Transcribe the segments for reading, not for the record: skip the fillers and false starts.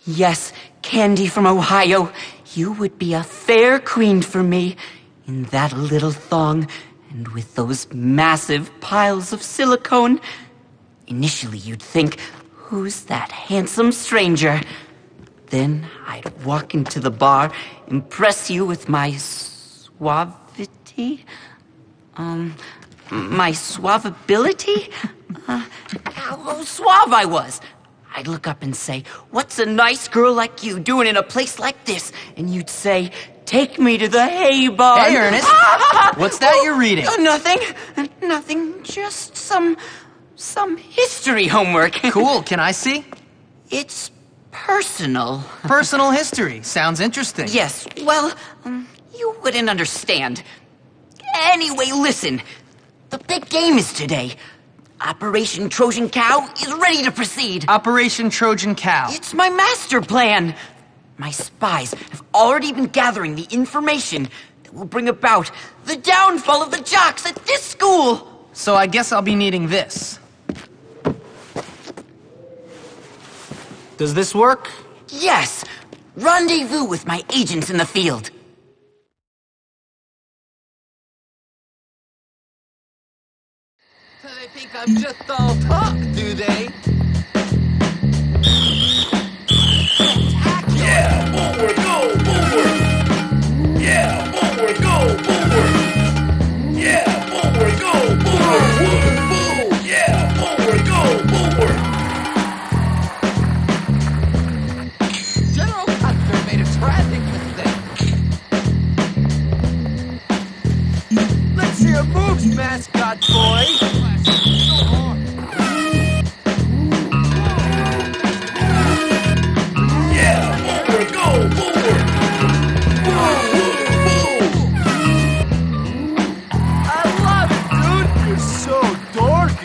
Yes, Candy from Ohio, you would be a fair queen for me. In that little thong, and with those massive piles of silicone. Initially you'd think, who's that handsome stranger? Then I'd walk into the bar, impress you with my suavity? My suavability? How suave I was. I'd look up and say, what's a nice girl like you doing in a place like this? And you'd say, take me to the hay barn. Hey, Ernest. What's that you're reading? Nothing. Nothing. Just some history homework. Cool. Can I see? It's personal. Personal history. Sounds interesting. Yes. Well, you wouldn't understand. Anyway, listen. The big game is today. Operation Trojan Cow is ready to proceed. Operation Trojan Cow. It's my master plan. My spies have already been gathering the information that will bring about the downfall of the jocks at this school. So I guess I'll be needing this. Does this work? Yes. Rendezvous with my agents in the field. So they think I'm just all talk, do they? Yeah, forward, go, forward. Yeah, forward, go, forward. Yeah, forward, go, forward. Boom. Yeah, forward, go, forward. General Custer made a tragic mistake. Let's see your moves, mascot boy. Yeah, forward, go, forward. Boom, I love it, dude. You're so dorky.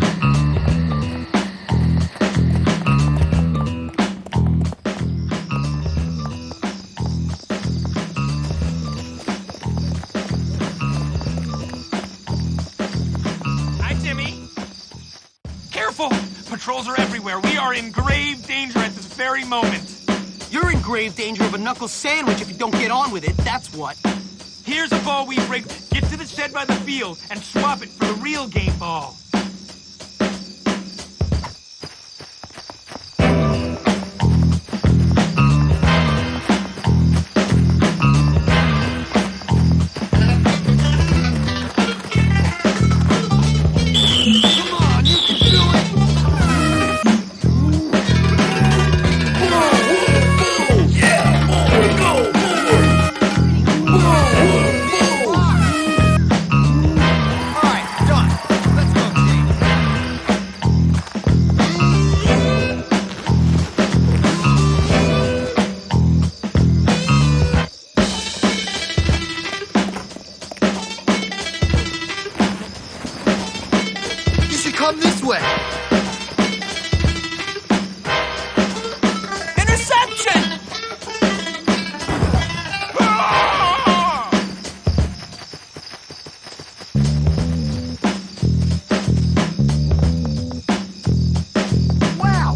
Hi, Timmy. Careful! Patrols are everywhere. We are in grave danger at this very moment. You're in grave danger of a knuckle sandwich if you don't get on with it, that's what. Here's a ball we've rigged. Get to the shed by the field and swap it for the real game ball. yeah, forward, go, forward. All right, done. Let's go, team. You should come this way. Interception! Wow!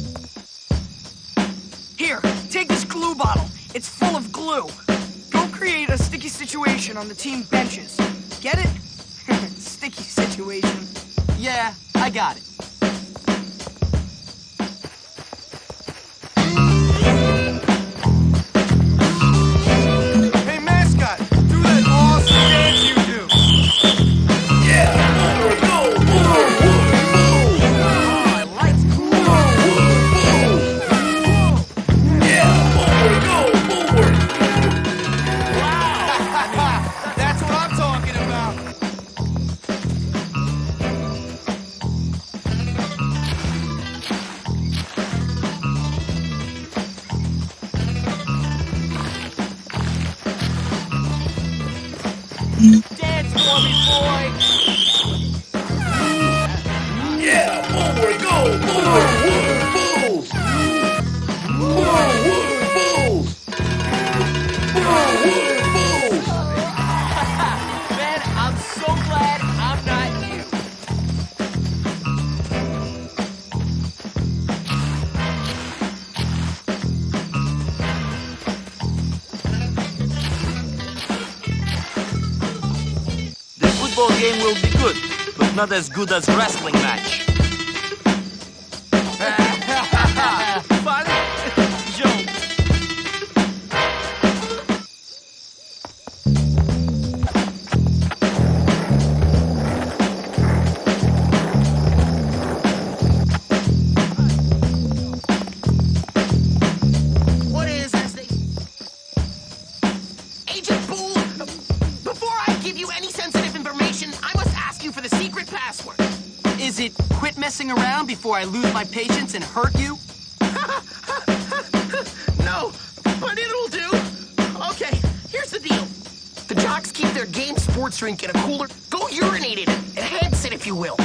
Here, take this glue bottle. It's full of glue. Go create a sticky situation on the team benches. Get it? Sticky situation. Yeah, I got it. Hey, mascot, do that awesome dance you do. Yeah, forward, go, forward, move. Yeah, forward, go, forward. That's what I'm talking about. Dance for me, boy! Yeah, forward, go, forward, wooden bulls. Wooden bulls. Wooden bulls. Man, I'm so glad I'm not you. football game will be good, but not as good as wrestling match. Funny joke. What is this thing? Agent Boole, before I give you any sensitive information, I must ask you for the secret password. Is it quit messing around before I lose my patience and hurt you? No, but it'll do. Okay, here's the deal. The jocks keep their game sports drink in a cooler. Go urinate in it. Enhance it, if you will.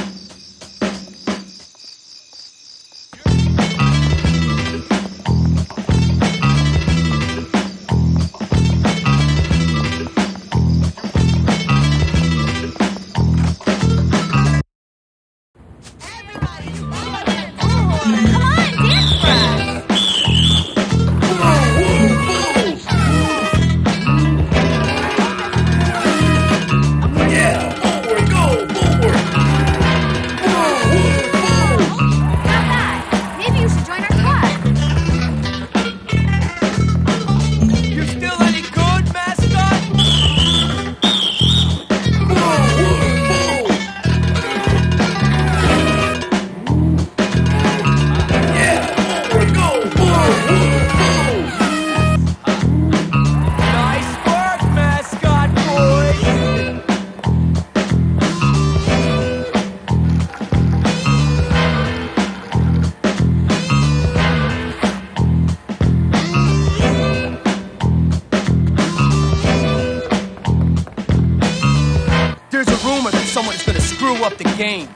Up the game.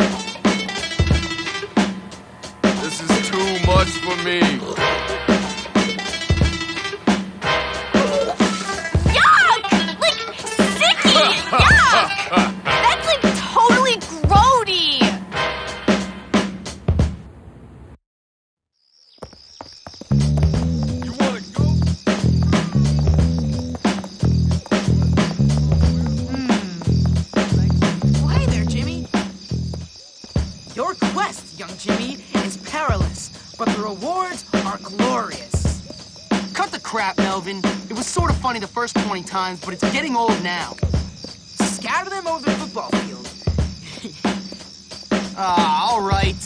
This is too much for me. Yuck! Like, sicky! Yuck! That's like totally grody! You wanna go? Hey there, Jimmy. Your quest, young Jimmy, is perilous, but the rewards are glorious. Cut the crap, Melvin. It was sort of funny the first 20 times, but it's getting old now. Scatter them over the football field. All right.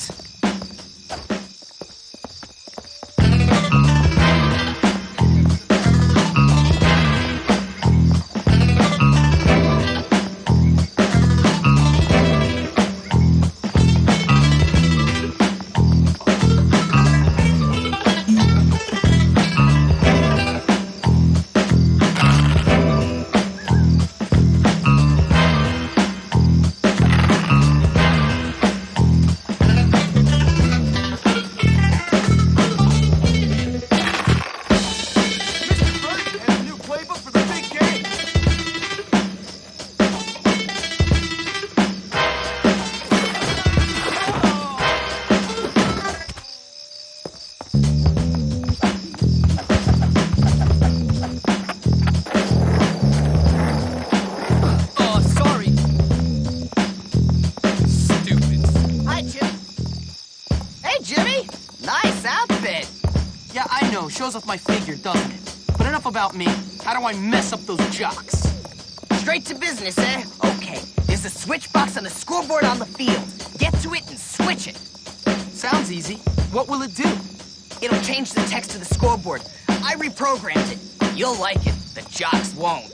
Shows off my figure, doesn't it? But enough about me. How do I mess up those jocks? Straight to business, eh? Okay. There's a switch box on the scoreboard on the field. Get to it and switch it. Sounds easy. What will it do? It'll change the text of the scoreboard. I reprogrammed it. You'll like it. The jocks won't.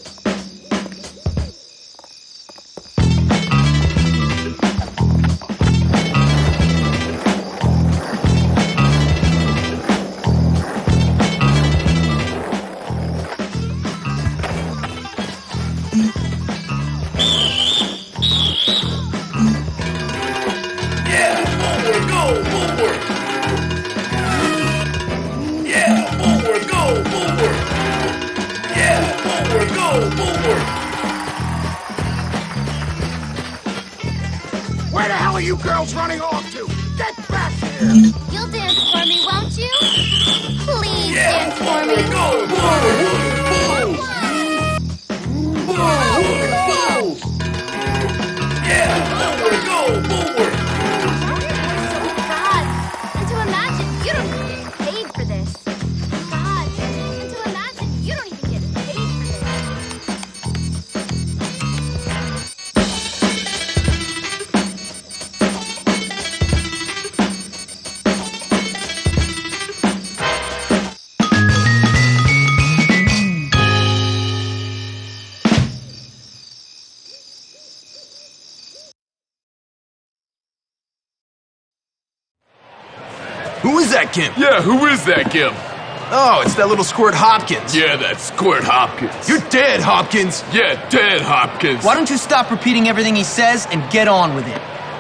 Where the hell are you girls running off to? Get back here! You'll dance for me, won't you? Please dance for me. Go! Who is that gimp? Yeah, who is that gimp? Oh, it's that little Squirt Hopkins. Yeah, that's Squirt Hopkins. You're dead, Hopkins. Yeah, dead, Hopkins. Why don't you stop repeating everything he says and get on with it?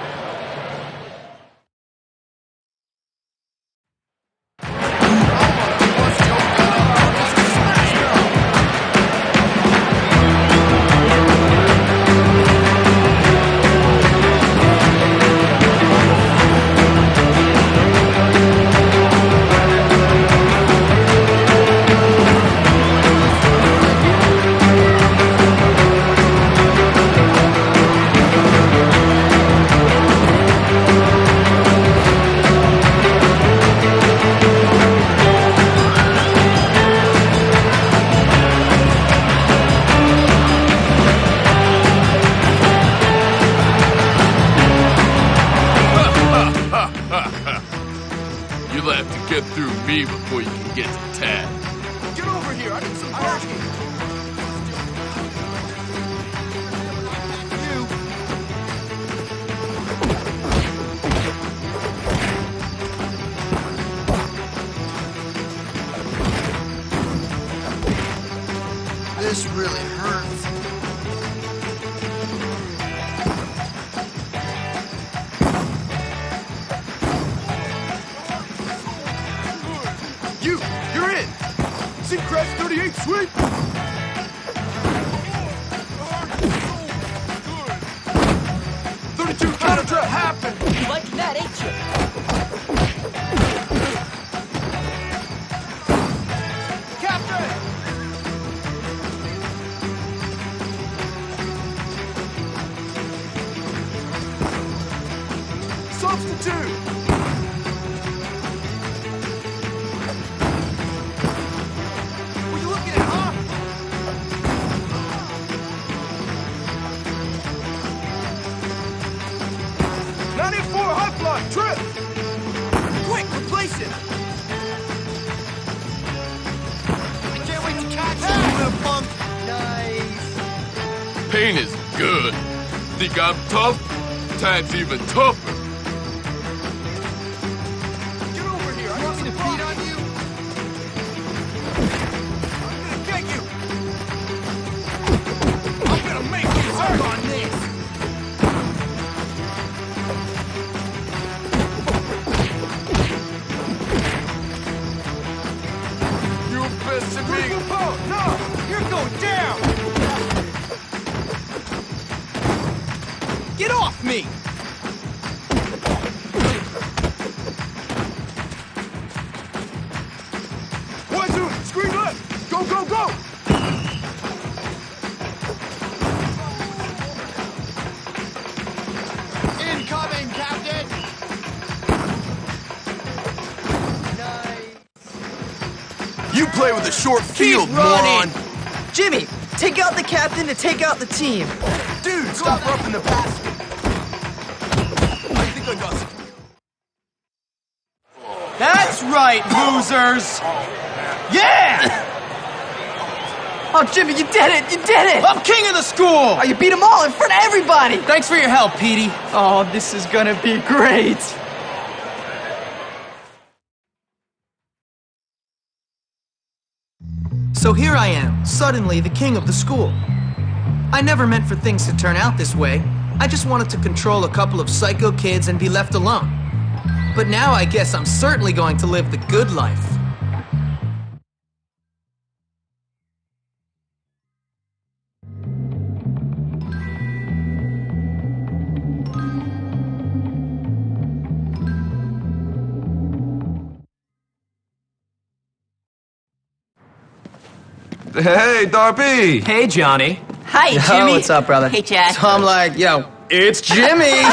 You'll have to get through me before you can get to Tad. Get over here. I need some parking. This really hurts. You're in. Seacrest 38 sweep. 32 counter trap happened. You like that, ain't you? Captain. Substitute. What you looking at, huh? High fly, trip! Quick, replace it! I can't wait to catch you, little punk! Nice! Pain is good. Think I'm tough? Time's even tougher. Get over here, I got some feet on you! I'm gonna get you! I'm gonna make you hurt on this! No! You're going down! Get off me! Wazoo! Screen left! Go, go, go! Incoming, Captain! You play with a short field, running. moron! Jimmy, take out the captain to take out the team. Dude, stop roughing the basket! I think I got some. That's right, losers! Yeah! Oh, Jimmy, you did it! You did it! I'm king of the school! Oh, you beat them all in front of everybody. Thanks for your help, Petey. Oh, this is gonna be great. So here I am, suddenly the king of the school. I never meant for things to turn out this way. I just wanted to control a couple of psycho kids and be left alone. But now I guess I'm certainly going to live the good life. Hey, Darby! Hey, Johnny. Hi, Yo, Jimmy. what's up, brother? Hey, Chad. So I'm like, yo, it's Jimmy! Hey,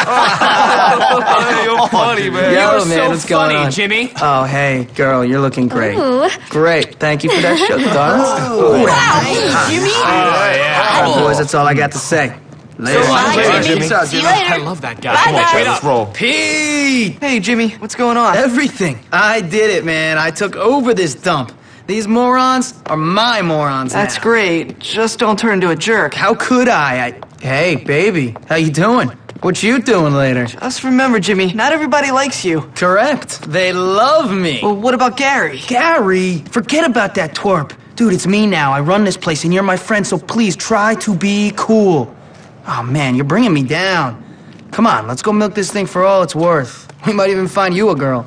you're funny, man. Yo, You're man, so what's going on? Jimmy. Oh, hey, girl, you're looking great. Ooh. Great. Thank you for that sugar, darling. Wow, Jimmy. All right, boys, that's all I got to say. Later. Bye, Jimmy. Peace out, See you Jimmy. later. I love that guy. Bye, Come on, guys. wait up. Let's roll. Pete! Hey, Jimmy, what's going on? Everything. I did it, man. I took over this dump. These morons are my morons That's now. great. Just don't turn into a jerk. How could I? Hey, baby. How you doing? What you doing later? Just remember, Jimmy, not everybody likes you. Correct. They love me. Well, what about Gary? Gary? Forget about that twerp. Dude, it's me now. I run this place, and you're my friend, so please try to be cool. Oh, man, you're bringing me down. Come on, let's go milk this thing for all it's worth. We might even find you a girl.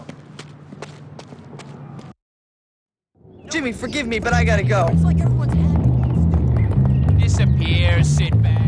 Jimmy, forgive me, but I gotta go. Disappear, sit back.